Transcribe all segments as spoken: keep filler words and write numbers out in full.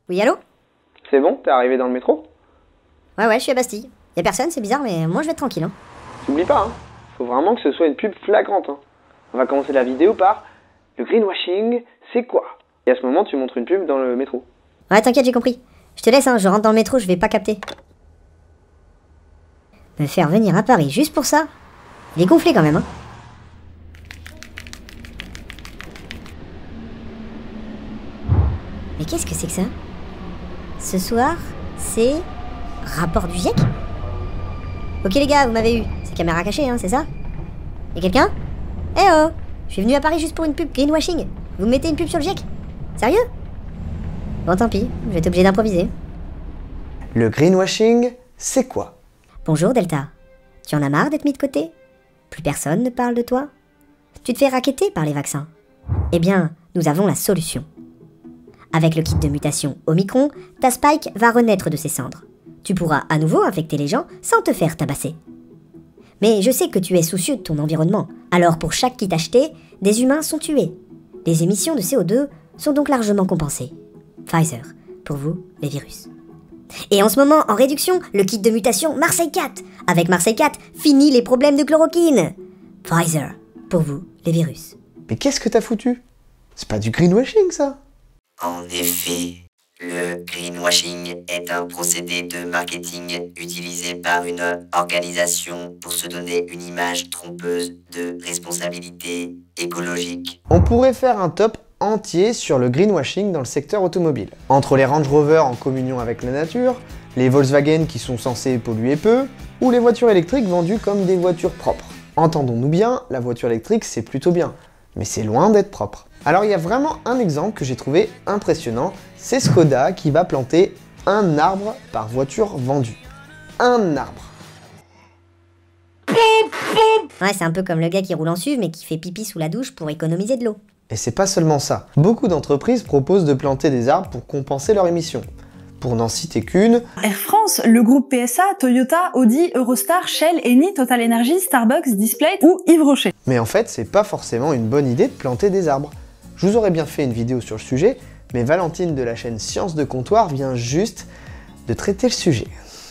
Oui, allô? C'est bon, t'es arrivé dans le métro? Ouais, ouais, je suis à Bastille. Y'a personne, c'est bizarre, mais moi je vais être tranquille. Hein. T'oublies pas, hein. Faut vraiment que ce soit une pub flagrante, hein. On va commencer la vidéo par le greenwashing, c'est quoi? Et à ce moment, tu montres une pub dans le métro. Ouais, t'inquiète, j'ai compris. Je te laisse, hein, je rentre dans le métro, je vais pas capter. Me faire venir à Paris juste pour ça? Il est gonflé quand même, hein. Mais qu'est-ce que c'est que ça? Ce soir, c'est... rapport du GIEC? Ok les gars, vous m'avez eu. C'est caméra cachée, hein, c'est ça? Y'a quelqu'un? Eh oh! Je suis venu à Paris juste pour une pub greenwashing. Vous me mettez une pub sur le GIEC? Sérieux? Bon tant pis, je vais être obligé d'improviser. Le greenwashing, c'est quoi? Bonjour Delta. Tu en as marre d'être mis de côté? Plus personne ne parle de toi? Tu te fais racketter par les vaccins? Eh bien, nous avons la solution. Avec le kit de mutation Omicron, ta Spike va renaître de ses cendres. Tu pourras à nouveau infecter les gens sans te faire tabasser. Mais je sais que tu es soucieux de ton environnement, alors pour chaque kit acheté, des humains sont tués. Les émissions de C O deux sont donc largement compensées. Pfizer, pour vous, les virus. Et en ce moment, en réduction, le kit de mutation Marseille quatre. Avec Marseille quatre, fini les problèmes de chloroquine. Pfizer, pour vous, les virus. Mais qu'est-ce que t'as foutu? C'est pas du greenwashing, ça? En effet, le greenwashing est un procédé de marketing utilisé par une organisation pour se donner une image trompeuse de responsabilité écologique. On pourrait faire un top entier sur le greenwashing dans le secteur automobile. Entre les Range Rover en communion avec la nature, les Volkswagen qui sont censés polluer peu, ou les voitures électriques vendues comme des voitures propres. Entendons-nous bien, la voiture électrique c'est plutôt bien, mais c'est loin d'être propre. Alors il y a vraiment un exemple que j'ai trouvé impressionnant, c'est Skoda qui va planter un arbre par voiture vendue. Un arbre. Ouais, c'est un peu comme le gars qui roule en S U V mais qui fait pipi sous la douche pour économiser de l'eau. Et c'est pas seulement ça. Beaucoup d'entreprises proposent de planter des arbres pour compenser leurs émissions. Pour n'en citer qu'une, Air France, le groupe P S A, Toyota, Audi, Eurostar, Shell, Eni, Total Energy, Starbucks, Display ou Yves Rocher. mais en fait c'est pas forcément une bonne idée de planter des arbres. Je vous aurais bien fait une vidéo sur le sujet, mais Valentine de la chaîne Science de Comptoir vient juste de traiter le sujet.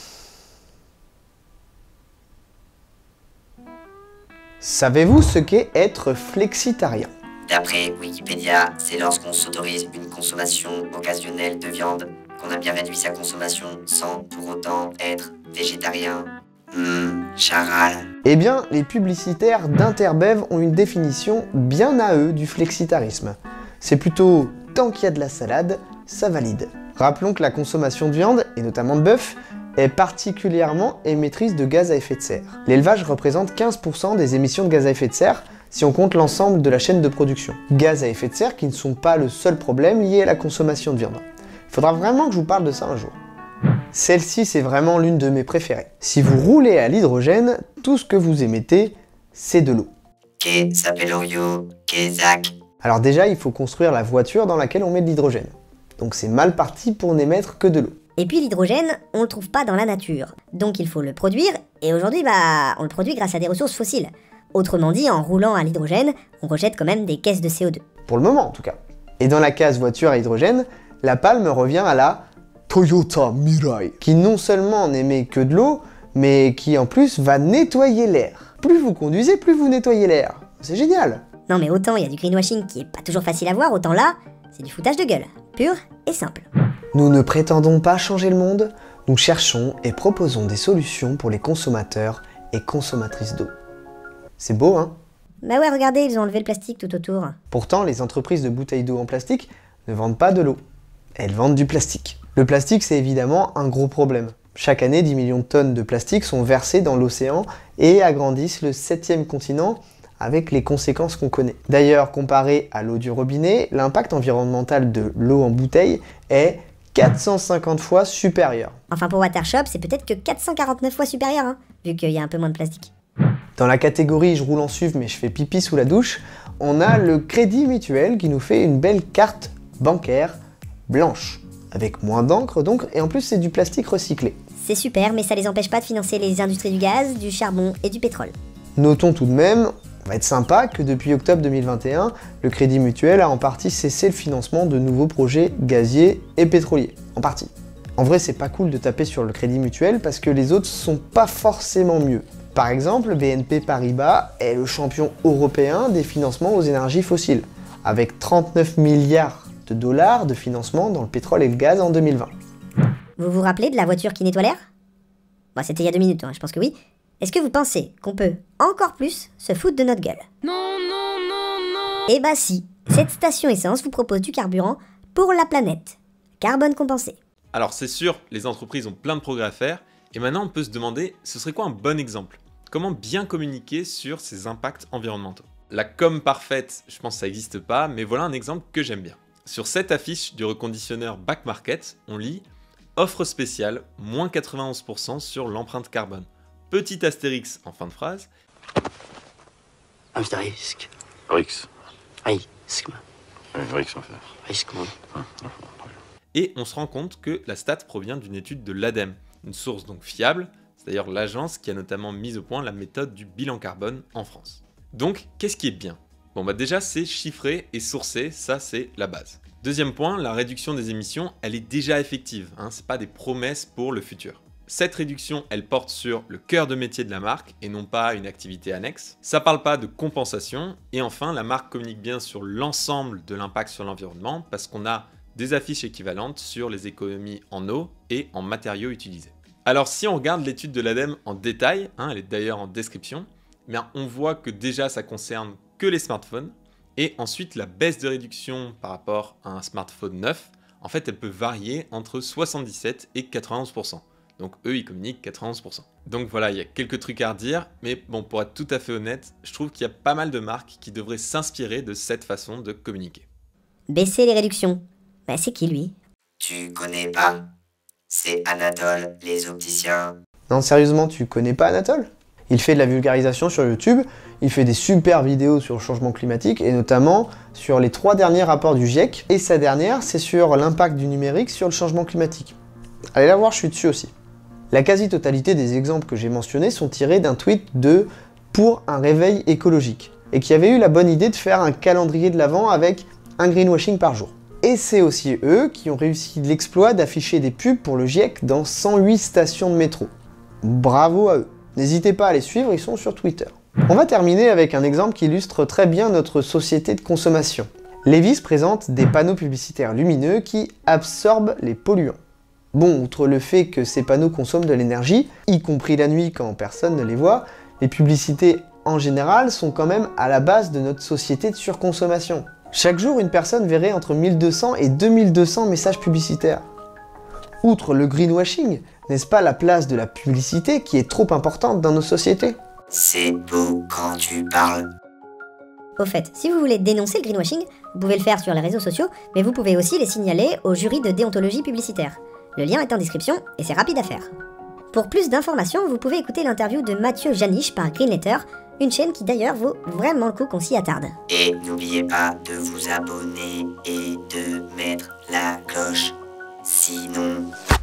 Savez-vous ce qu'est être flexitarien? D'après Wikipédia, c'est lorsqu'on s'autorise une consommation occasionnelle de viande, qu'on a bien réduit sa consommation sans pour autant être végétarien. Hum, charal. Eh bien, les publicitaires d'Interbev ont une définition bien à eux du flexitarisme. C'est plutôt « tant qu'il y a de la salade, ça valide ». Rappelons que la consommation de viande, et notamment de bœuf, est particulièrement émettrice de gaz à effet de serre. L'élevage représente quinze pour cent des émissions de gaz à effet de serre si on compte l'ensemble de la chaîne de production. Gaz à effet de serre qui ne sont pas le seul problème lié à la consommation de viande. Il faudra vraiment que je vous parle de ça un jour. Celle-ci, c'est vraiment l'une de mes préférées. Si vous roulez à l'hydrogène, tout ce que vous émettez, c'est de l'eau. Que Sapelorio, que Zach. Alors déjà, il faut construire la voiture dans laquelle on met de l'hydrogène. Donc c'est mal parti pour n'émettre que de l'eau. Et puis l'hydrogène, on le trouve pas dans la nature. Donc il faut le produire, et aujourd'hui, bah, on le produit grâce à des ressources fossiles. Autrement dit, en roulant à l'hydrogène, on rejette quand même des caisses de C O deux. Pour le moment, en tout cas. Et dans la case voiture à hydrogène, la palme revient à la Toyota Mirai, qui non seulement n'émet que de l'eau, mais qui en plus va nettoyer l'air. Plus vous conduisez, plus vous nettoyez l'air. C'est génial. Non mais autant il y a du greenwashing qui est pas toujours facile à voir, autant là, c'est du foutage de gueule. Pur et simple. Nous ne prétendons pas changer le monde, nous cherchons et proposons des solutions pour les consommateurs et consommatrices d'eau. C'est beau, hein? Bah ouais, regardez, ils ont enlevé le plastique tout autour. Pourtant, les entreprises de bouteilles d'eau en plastique ne vendent pas de l'eau. Elles vendent du plastique. Le plastique, c'est évidemment un gros problème. Chaque année, dix millions de tonnes de plastique sont versées dans l'océan et agrandissent le septième continent avec les conséquences qu'on connaît. D'ailleurs, comparé à l'eau du robinet, l'impact environnemental de l'eau en bouteille est quatre cent cinquante fois supérieur. Enfin pour Watershop, c'est peut-être que quatre cent quarante-neuf fois supérieur, hein, vu qu'il y a un peu moins de plastique. Dans la catégorie « je roule en S U V mais je fais pipi sous la douche », on a le Crédit Mutuel qui nous fait une belle carte bancaire blanche, avec moins d'encre donc, et en plus c'est du plastique recyclé. C'est super, mais ça les empêche pas de financer les industries du gaz, du charbon et du pétrole. Notons tout de même Ça va être sympa que depuis octobre deux mille vingt et un, le Crédit Mutuel a en partie cessé le financement de nouveaux projets gaziers et pétroliers. En partie. En vrai, c'est pas cool de taper sur le Crédit Mutuel parce que les autres sont pas forcément mieux. Par exemple, B N P Paribas est le champion européen des financements aux énergies fossiles, avec trente-neuf milliards de dollars de financement dans le pétrole et le gaz en deux mille vingt. Vous vous rappelez de la voiture qui nettoie l'air? Bon, c'était il y a deux minutes, hein, je pense que oui. Est-ce que vous pensez qu'on peut encore plus se foutre de notre gueule? Non, non, non, non. Eh bah si, cette station essence vous propose du carburant pour la planète. Carbone compensé. Alors c'est sûr, les entreprises ont plein de progrès à faire, et maintenant on peut se demander, ce serait quoi un bon exemple? Comment bien communiquer sur ces impacts environnementaux? La com parfaite, je pense que ça n'existe pas, mais voilà un exemple que j'aime bien. Sur cette affiche du reconditionneur Back Market, on lit « Offre spéciale, moins quatre-vingt-onze pour cent sur l'empreinte carbone ». Petit astérix en fin de phrase. Astérisque. Rix. Risque. Rix, en fait. Risque. Et on se rend compte que la stat provient d'une étude de l'ADEME, une source donc fiable, c'est d'ailleurs l'agence qui a notamment mis au point la méthode du bilan carbone en France. Donc, qu'est-ce qui est bien? Bon bah déjà c'est chiffré et sourcé, ça c'est la base. Deuxième point, la réduction des émissions, elle est déjà effective, hein, c'est pas des promesses pour le futur. Cette réduction, elle porte sur le cœur de métier de la marque et non pas une activité annexe. Ça parle pas de compensation. Et enfin, la marque communique bien sur l'ensemble de l'impact sur l'environnement parce qu'on a des affiches équivalentes sur les économies en eau et en matériaux utilisés. Alors si on regarde l'étude de l'ADEME en détail, hein, elle est d'ailleurs en description, bien, on voit que déjà ça concerne que les smartphones et ensuite la baisse de réduction par rapport à un smartphone neuf, en fait elle peut varier entre soixante-dix-sept et quatre-vingt-onze pour cent. Donc eux, ils communiquent quatre-vingt-onze pour cent. Donc voilà, il y a quelques trucs à redire, mais bon, pour être tout à fait honnête, je trouve qu'il y a pas mal de marques qui devraient s'inspirer de cette façon de communiquer. Baisser les réductions. Bah c'est qui lui? Tu connais pas? C'est Anatole, les opticiens. Non, sérieusement, tu connais pas Anatole? Il fait de la vulgarisation sur YouTube, il fait des super vidéos sur le changement climatique, et notamment sur les trois derniers rapports du GIEC, et sa dernière, c'est sur l'impact du numérique sur le changement climatique. Allez la voir, je suis dessus aussi. La quasi-totalité des exemples que j'ai mentionnés sont tirés d'un tweet de « Pour un réveil écologique » et qui avait eu la bonne idée de faire un calendrier de l'Avent avec un greenwashing par jour. Et c'est aussi eux qui ont réussi l'exploit d'afficher des pubs pour le GIEC dans cent huit stations de métro. Bravo à eux. N'hésitez pas à les suivre, ils sont sur Twitter. On va terminer avec un exemple qui illustre très bien notre société de consommation. Levi's présente des panneaux publicitaires lumineux qui absorbent les polluants. Bon, outre le fait que ces panneaux consomment de l'énergie, y compris la nuit quand personne ne les voit, les publicités en général sont quand même à la base de notre société de surconsommation. Chaque jour, une personne verrait entre mille deux cents et deux mille deux cents messages publicitaires. Outre le greenwashing, n'est-ce pas la place de la publicité qui est trop importante dans nos sociétés? C'est beau quand tu parles. Au fait, si vous voulez dénoncer le greenwashing, vous pouvez le faire sur les réseaux sociaux, mais vous pouvez aussi les signaler au jury de déontologie publicitaire. Le lien est en description et c'est rapide à faire. Pour plus d'informations, vous pouvez écouter l'interview de Mathieu Janisch par Greenletter, une chaîne qui d'ailleurs vaut vraiment le coup qu'on s'y attarde. Et n'oubliez pas de vous abonner et de mettre la cloche. Sinon...